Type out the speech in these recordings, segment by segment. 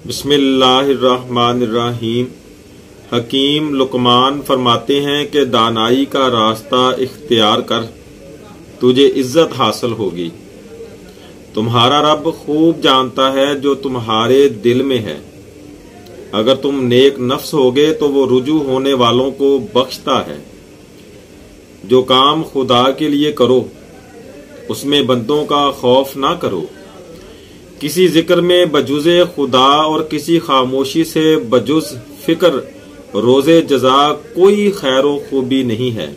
بسم اللہ الرحمن الرحیم۔ حکیم لقمان فرماتے ہیں کہ دانائی کا راستہ اختیار کر، تجھے عزت حاصل ہوگی۔ تمہارا رب خوب جانتا ہے جو تمہارے دل میں ہے۔ اگر تم نیک نفس ہوگے تو وہ رجوع ہونے والوں کو بخشتا ہے۔ جو کام خدا کے لیے کرو اس میں بندوں کا خوف نہ کرو۔ کسی ذکر میں بجز خدا اور کسی خاموشی سے بجز فکر روز جزا کوئی خیر و خوبی نہیں ہے۔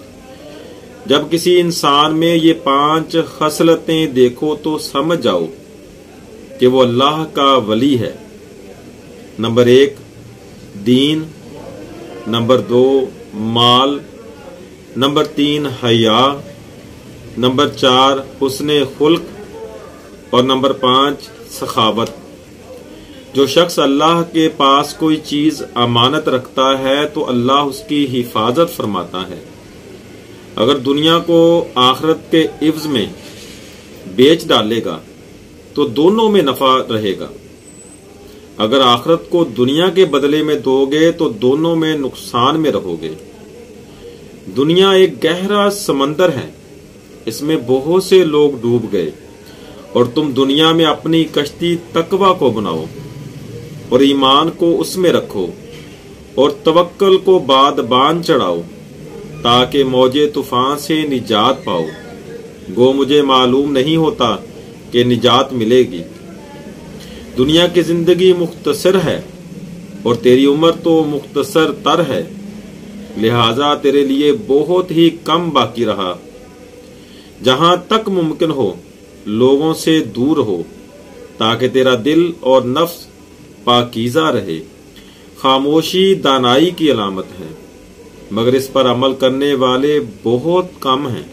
جب کسی انسان میں یہ 5 خصلتیں دیکھو تو سمجھ جاؤ کہ وہ اللہ کا ولی ہے۔ نمبر 1 دین، نمبر 2 مال، نمبر 3 حیا، نمبر 4 حسن خلق اور نمبر 5 سخاوت۔ جو شخص اللہ کے پاس کوئی چیز امانت رکھتا ہے تو اللہ اس کی حفاظت فرماتا ہے۔ اگر دنیا کو آخرت کے عوض میں بیچ ڈالے گا تو دونوں میں نفع رہے گا۔ اگر آخرت کو دنیا کے بدلے میں دو گے تو دونوں میں نقصان میں رہو گے۔ دنیا ایک گہرا سمندر ہے، اس میں بہت سے لوگ ڈوب گئے، اور تم دنیا میں اپنی کشتی تقوی کو بناؤ اور ایمان کو اس میں رکھو اور توکل کو بادبان چڑھاؤ تاکہ موج طوفان سے نجات پاؤ۔ گو مجھے معلوم نہیں ہوتا کہ نجات ملے گی۔ دنیا کی زندگی مختصر ہے اور تیری عمر تو مختصر تر ہے، لہذا تیرے لیے بہت ہی کم باقی رہا۔ جہاں تک ممکن ہو لوگوں سے دور ہو تاکہ تیرا دل اور نفس پاکیزہ رہے۔ خاموشی دانائی کی علامت ہے، مگر اس پر عمل کرنے والے بہت کم ہیں۔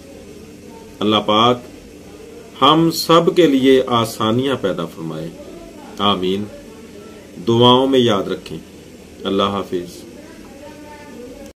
اللہ پاک ہم سب کے لیے آسانیاں پیدا فرمائے، آمین۔ دعاؤں میں یاد رکھیں۔ اللہ حافظ۔